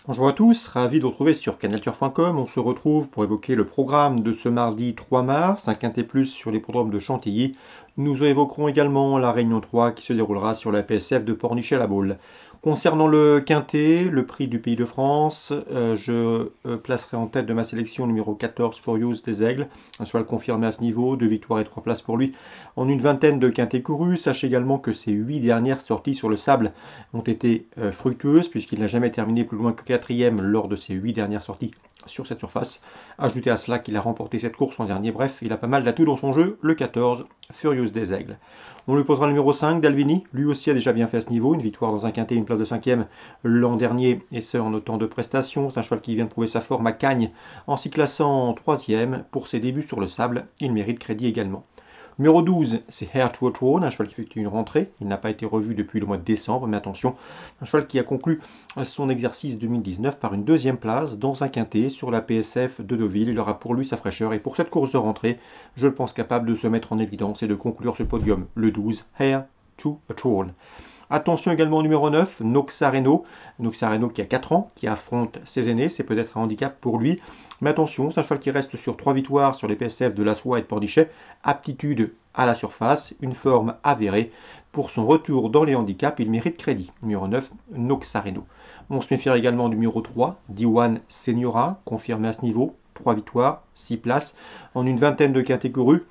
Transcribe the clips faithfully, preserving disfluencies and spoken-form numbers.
Bonjour à tous, ravi de vous retrouver sur canalturf point com. On se retrouve pour évoquer le programme de ce mardi trois mars, un quintet plus sur l'hippodrome de Chantilly. Nous évoquerons également la réunion trois qui se déroulera sur la P S F de Pornichet-la-Baule. Concernant le quintet, le prix du Pays de France, euh, je euh, placerai en tête de ma sélection numéro quatorze, Furious des Aigles, un cheval confirmé à ce niveau, deux victoires et trois places pour lui en une vingtaine de quintets courus. Sachez également que ses huit dernières sorties sur le sable ont été euh, fructueuses puisqu'il n'a jamais terminé plus loin que quatrième lors de ses huit dernières sorties sur cette surface. Ajoutez à cela qu'il a remporté cette course en dernier, bref, il a pas mal d'atouts dans son jeu, le quatorze, Furious des Aigles. On lui posera le numéro cinq, Dalvini, lui aussi a déjà bien fait à ce niveau, une victoire dans un quintet, une place de cinquième l'an dernier, et ce en autant de prestations. C'est un cheval qui vient de prouver sa forme à Cagnes, en s'y classant en troisième pour ses débuts sur le sable, il mérite crédit également. Numéro douze, c'est Hair to a Throne, un cheval qui effectue une rentrée. Il n'a pas été revu depuis le mois de décembre, mais attention, un cheval qui a conclu son exercice deux mille dix-neuf par une deuxième place dans un quintet sur la P S F de Deauville. Il aura pour lui sa fraîcheur et pour cette course de rentrée, je le pense capable de se mettre en évidence et de conclure ce podium. Le douze, Hair to a Throne. Attention également au numéro neuf, Noxareno. Noxareno qui a quatre ans, qui affronte ses aînés, c'est peut-être un handicap pour lui. Mais attention, c'est un cheval qui reste sur trois victoires sur les P S F de La Soie et de Pornichet. Aptitude à la surface, une forme avérée. Pour son retour dans les handicaps, il mérite crédit. Numéro neuf, Noxareno. On se méfie également du numéro trois, Diwan Seniora, confirmé à ce niveau. trois victoires, six places, en une vingtaine de quintets courus.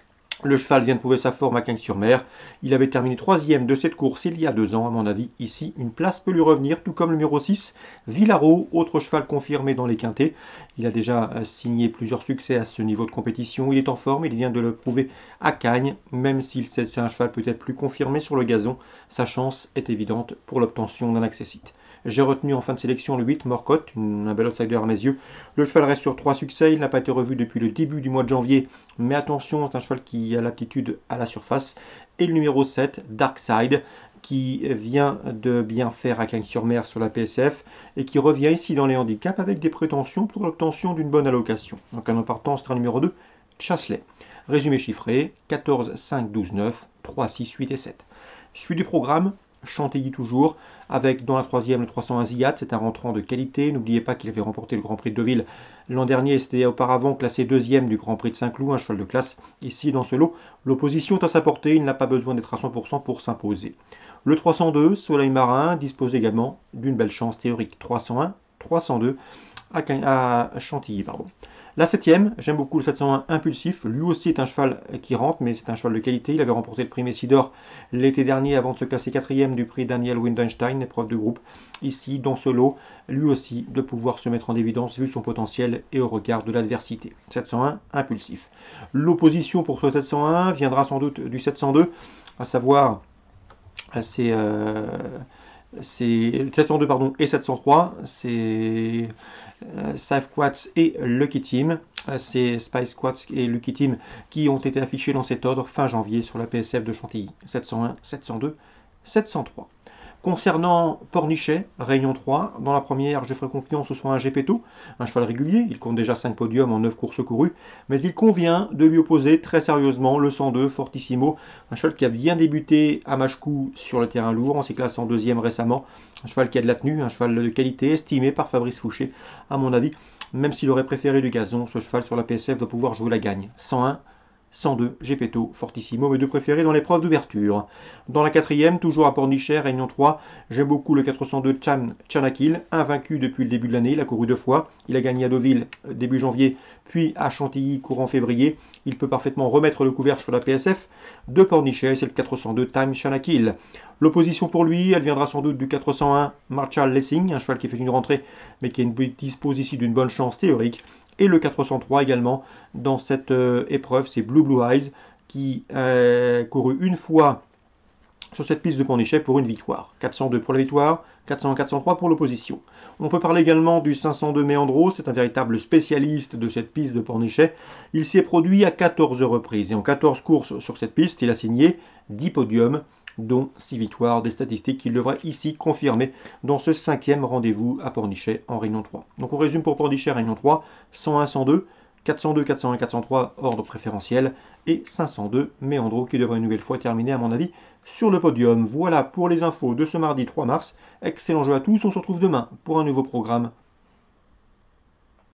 Le cheval vient de prouver sa forme à Cagnes-sur-Mer. Il avait terminé troisième de cette course il y a deux ans. À mon avis, ici, une place peut lui revenir, tout comme le numéro six, Villaro, autre cheval confirmé dans les quintets. Il a déjà signé plusieurs succès à ce niveau de compétition. Il est en forme, il vient de le prouver à Cagnes. Même si c'est un cheval peut-être plus confirmé sur le gazon, sa chance est évidente pour l'obtention d'un accessite. J'ai retenu en fin de sélection le huit, Morcotte, un bel outsider à mes yeux. Le cheval reste sur trois succès, il n'a pas été revu depuis le début du mois de janvier, mais attention, c'est un cheval qui a l'aptitude à la surface. Et le numéro sept, Darkside, qui vient de bien faire à Cagnes-sur-Mer sur la P S F et qui revient ici dans les handicaps avec des prétentions pour l'obtention d'une bonne allocation. Donc en partant, c'est un numéro deux, Chasselet. Résumé chiffré, quatorze, cinq, douze, neuf, trois, six, huit et sept. Suite du programme, Chantilly toujours, avec dans la troisième le trois cent un Ziyad, c'est un rentrant de qualité. N'oubliez pas qu'il avait remporté le Grand Prix de Deauville l'an dernier, c'était auparavant classé deuxième du Grand Prix de Saint-Cloud, un cheval de classe. Ici dans ce lot, l'opposition est à sa portée, il n'a pas besoin d'être à cent pour cent pour s'imposer. Le trois cent deux, Soleil Marin, dispose également d'une belle chance théorique. trois cent un, trois cent deux à, à Chantilly, pardon. La septième, j'aime beaucoup le sept cent un Impulsif. Lui aussi est un cheval qui rentre, mais c'est un cheval de qualité. Il avait remporté le prix Messidor l'été dernier avant de se classer quatrième du prix Daniel Windenstein, épreuve de groupe. Ici, dans ce lot, lui aussi de pouvoir se mettre en évidence vu son potentiel et au regard de l'adversité. sept cent un Impulsif. L'opposition pour ce sept cent un viendra sans doute du sept cent deux, à savoir, c'est... Euh, c'est sept cent deux pardon, et sept cent trois, c'est euh, Safe Quats et Lucky Team. Euh, c'est Spice Quats et Lucky Team qui ont été affichés dans cet ordre fin janvier sur la P S F de Chantilly. sept cent un, sept cent deux, sept cent trois. Concernant Pornichet, Réunion trois, dans la première, je ferai confiance au soit un Gepetto, un cheval régulier, il compte déjà cinq podiums en neuf courses courues, mais il convient de lui opposer très sérieusement le cent deux, Fortissimo, un cheval qui a bien débuté à Machecou sur le terrain lourd, en s'est classé en deuxième récemment, un cheval qui a de la tenue, un cheval de qualité, estimé par Fabrice Fouché, à mon avis, même s'il aurait préféré du gazon, ce cheval sur la P S F doit pouvoir jouer la gagne. cent un, cent deux, Gepetto, Fortissimo, mes deux préférés dans l'épreuve d'ouverture. Dans la quatrième, toujours à Pornichet, Réunion trois, j'aime beaucoup le quatre cent deux Chan Chanakil, invaincu depuis le début de l'année, il a couru deux fois, il a gagné à Deauville début janvier, puis à Chantilly courant février, il peut parfaitement remettre le couvert sur la P S F de Pornichet, c'est le quatre cent deux Time Chanakil. L'opposition pour lui, elle viendra sans doute du quatre cent un Marshall Lessing, un cheval qui fait une rentrée, mais qui dispose ici d'une bonne chance théorique. Et le quatre cent trois également dans cette euh, épreuve, c'est Blue Blue Eyes qui a euh, couru une fois sur cette piste de Pornichet pour une victoire. quatre cent deux pour la victoire, quatre cent un, quatre cent trois pour l'opposition. On peut parler également du cinq cent deux Meandro, c'est un véritable spécialiste de cette piste de Pornichet. Il s'y est produit à quatorze reprises et en quatorze courses sur cette piste, il a signé dix podiums, dont six victoires, des statistiques qu'il devrait ici confirmer dans ce cinquième rendez-vous à Pornichet en Réunion trois. Donc on résume pour Pornichet, Réunion trois, cent un, cent deux, quatre cent deux, quatre cent un, quatre cent trois, ordre préférentiel, et cinq cent deux, Meandro, qui devrait une nouvelle fois terminer, à mon avis, sur le podium. Voilà pour les infos de ce mardi trois mars. Excellent jeu à tous, on se retrouve demain pour un nouveau programme.